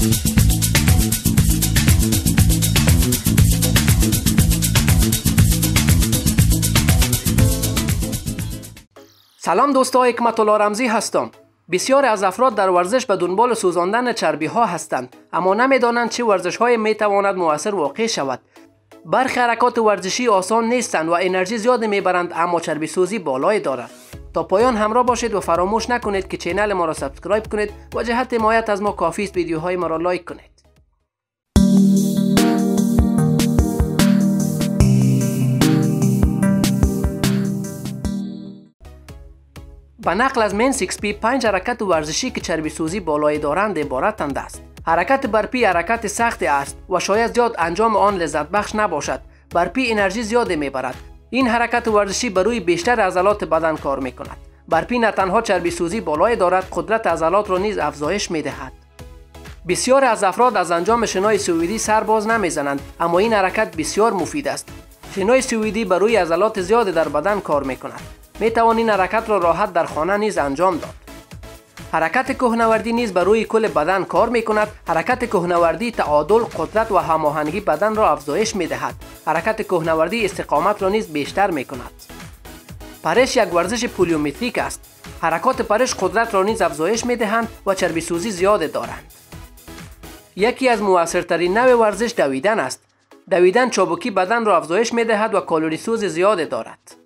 سلام دوستان، حکمت الله رمزی هستم. بسیاری از افراد در ورزش به دنبال سوزاندن چربی ها هستند، اما نمیدانند چه ورزش های می تواند مؤثر واقع شود. برخی حرکات ورزشی آسان نیستند و انرژی زیاد میبرند، اما چربی سوزی بالایی دارد. تا پایان همراه باشید و فراموش نکنید که چینل ما را سابسکرایب کنید و جهت حمایت از ما کافی است ویدیوهای ما را لایک کنید. به نقل از من 6P 5 حرکت ورزشی که چربی سوزی بالایی دارند عبارتند است. حرکت برپی حرکت سختی است و شاید زیاد انجام آن لذت بخش نباشد. برپی انرژی زیاد میبرد. این حرکت ورزشی بر روی بیشتر عضلات بدن کار میکند. برپی نه تنها چربی سوزی بالایی دارد، قدرت عضلات را نیز افزایش میدهد. بسیاری از افراد از انجام شنای سوئدی سر باز نمیزنند، اما این حرکت بسیار مفید است. شنای سوئدی بر روی عضلات زیاد در بدن کار میکند. می توان این حرکت را راحت در خانه نیز انجام داد. حرکت کوهنوردی نیز بر روی کل بدن کار می کند. حرکت کوهنوردی تعادل، قدرت و هماهنگی بدن را افزایش می دهد. حرکت کوهنوردی استقامت را نیز بیشتر می کند. پرش یک ورزش پلیومتریک است. حرکات پرش قدرت را نیز افزایش می دهند و چربی سوزی زیاد دارند. یکی از مؤثرترین نوع ورزش دویدن است. دویدن چابکی بدن را افزایش می دهد و کالری سوز زیاد دارد.